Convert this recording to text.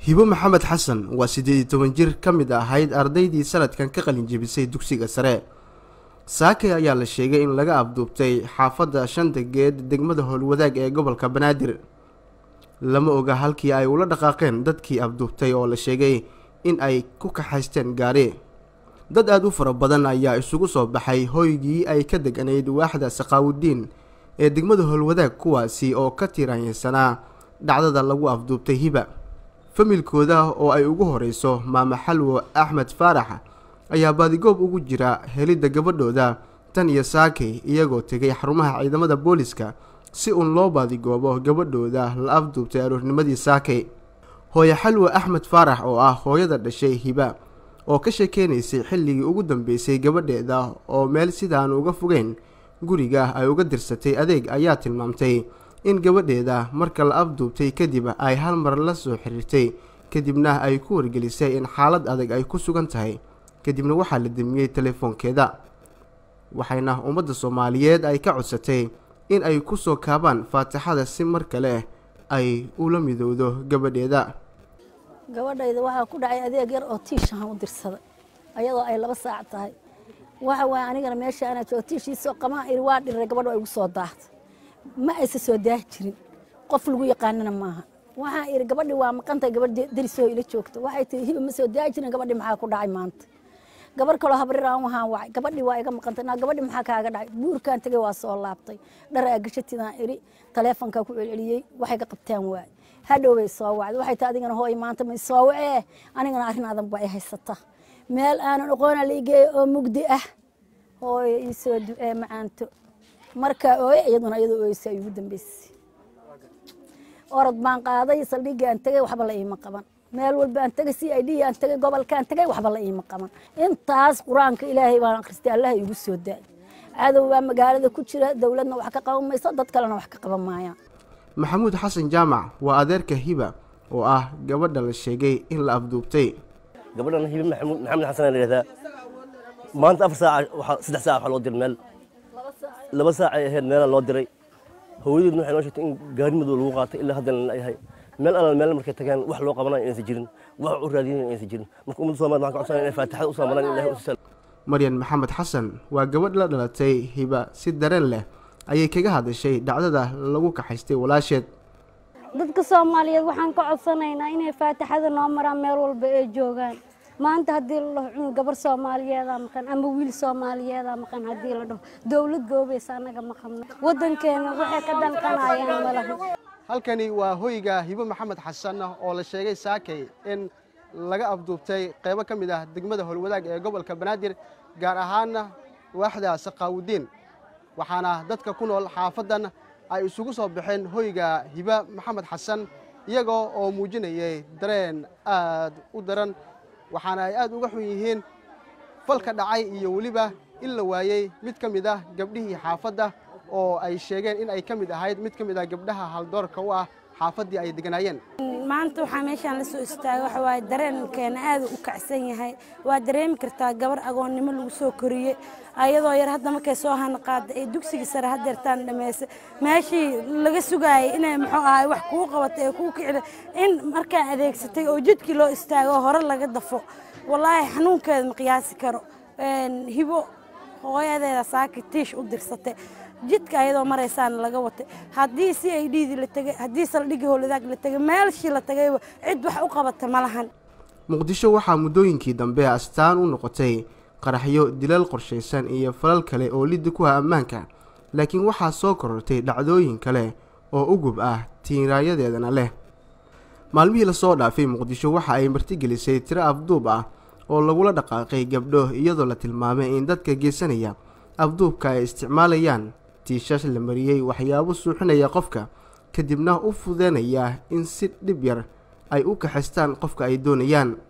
hibo maxamed xasan waa 18 jir ka mid ahayd ardaydii sanadkan ka qalin jebisay dugsiga sare. Saake ayaa la sheegay in laga abduubtay xaafadda Shanta Geed degmada Howlwadaag ee gobolka Banaadir. Lama oga halkii ay ula dhaqaaqeen dadkii abduubtay oo la sheegay in ay ku kaxaysteen gaari. Dad aad u fara badan ayaa isugu soo baxay hoygii ay ka deganayd waaxda Saqaawudiin ee degmada Howlwadaag, kuwaasi oo ka tiiraansanaa dhacdada lagu abduubtay hiba. familkooda oo ay ugu horeyso maama Xalwo Axmed Faarax ayaa baadigoob ugu jira helidda gabadhooda tan iyo Saake, iyagoo tegay xarumaha ciidamada booliska si uun loo baadigoobo gabadhooda la abduubtay aroornimadii Saake. Hooyo Xalwo Axmed Faarax oo ah hooyada dhashay hiba oo ka sheekeynaysay xilligii ugu dambeysay gabadheeda oo meel sidaan uga fogeyn guriga ay uga dirsatay adeeg ayaa tilmaamtay in gabadheeda marka la abduubtay kadib ay hal mar la soo xiriirtay, kadibna ay ku wargelisay in xaalad adag ay ku sugan tahay, kadibna waxaa la damiyey telefoonkeeda. Waxayna ummadda Soomaaliyeed ay ka codsatay in ay ku soo kaabaan faatixada si mar kale ay ula midowdo gabadheeda. gabadhayda waxaa ku dhacay adeeg yar oo tiishahan u dirsaday ayadoo ay 2 saac tahay. waxa way anigana meesha ana tiishiisoo qamaa ir waa dhiray gabadhu ay ugu soo daahtay. ma aysa soo daah jirin, qof lagu yaqaanana maaha. waxaa iri gabadhi waa maqantay, gabadh darisoo ila joogto waxay tii hiba ma soo daah jirin, gabadhi maxaa ku dhacay maanta. gabar kale habriraan waxaan wacay, gabadhi waa iga maqantay, gabadhi maxaa kaaga dhacay. buurkaan tagay waa soo laabtay, dhar aa gashatidaan iri taleefanka ku celceliyay, waxay ka qabtaan waay. hadhow bay soo wacday, waxay taa adigana hooy maanta ma soo wacee, anigana arrin adan baa ay haysata meel aanan aqoon la igeey oo mugdi ah. hooy ii soo ducee macaanto marka iyaduna iyadoo ay ugu dambeysay. orod baan qaaday, saldhigaan tagay, waxba la iima qaban. meel walba aan tagay, CID aan tagay, gobolkaan tagay, waxba la iima qaban. intaas quraanka Ilaahay baan akhristay, Allah igu soo daay. cadow baa magaalada ku jira, dawladna wax ka qaban mayso, dad kalena wax ka qaban maayaan. Maxamuud Xasan Jaamac waa adeerka hiba oo ah gabadha la sheegay in la abduubtay. gabadhan hiba maxamuud xasan la yiraahdaa. maanta 4 saac waxa 3 saac waxa loo diray meel 2 saac ay ahayd meel loo diray. hooyadeedna waxay noo sheegtay in gaari madow lagu qaatay ilaa haddana la yahay meel markay tagaan wax loo qabanayo inaysan jirin, wax u raadinayaan inaysan jirin. marka ummadda Soomaaliyeed waxaan ka codsanaa inay faatixada u soo maraan Ilaahay u sal. Maryan Maxamed Xasan waa gabadh la dhalatay hiba, si dareen leh ayay kaga hadashay dhacdada lagu kaxaystay walaasheed. dadka Soomaaliyeed waxaan ka codsanaynaa inay faatixada noo maraan meel walba ay joogaan. maanta haddii la dhaho gabar Soomaaliyeed maqan ama wiil Soomaaliyeed maqan, haddii la dhaho dawlad goobaysa anaga maqan, wadankeena waxay ka danqanayaan malaha. halkani waa hoyga hibo maxamed xasan oo la sheegay Saake in laga abduubtay qaybo ka mid ah degmada Howlwadaag ee gobolka Banaadir, gaar ahaan waaxda Saqaawudiin. waxaana dadka ku nool xaafadan ay isugu soo baxeen hoyga hibo maxamed xasan iyagoo oo muujinayay dareen aad u daran, waxaana ay aad uga xun yihiin falka dhacay iyo weliba in la waayay mid ka mid ah gabdhihii xaafadda oo ay sheegeen in ay ka mid ahayd mid ka mid ah gabdhaha haldoorka u ah xaafaddii ay deganaayeen. maanta waxaa meeshaan la soo istaagay waxa waaye dareenkeena aad u kacsan yahay. waa dareemi kartaa gabar agoonnimo lagu soo koriyey ayadoo yar, hadda markay soo hanqaada ee dugsiga sare hadeertaan dhameysay, meeshii laga sugaayay inay muxuu ahay wax kuu qabatay ee kuu kicida in markaa adeegsatay oo jidkii loo istaago hore laga dafo. wallaahi xanuunkeeda ma qiyaasi karo. hibo hooyadeeda Saake tiish u dirsatay, jidka ayadoo maraysaan laga watay. haddii CID la tagay, haddii saldhigii Howlwadaag la tagay, meelshii la tagay cid wax u qabata ma lahan. Muqdisho waxaa muddooyinkii dambe astaan u noqotay qaraxyo, dilal qorshaysan iyo falal kale oo liddi ku ah ammaanka, laakiin waxaa soo korortay dhacdooyin kale oo ugub ah tiiraayadeedana leh. maalmihii la soo dhaafay Muqdisho waxa ay martigelisay tiro afduub ah oo lagula dhaqaaqay gabdho, iyadoo la tilmaamay in dadka geysanaya afduubka ay isticmaalayaan tiishash la mariyey waxyaabo suuxinaya qofka, kadibna u fududeynaya in si dhib yar ay u kaxaystaan qofka ay doonayaan.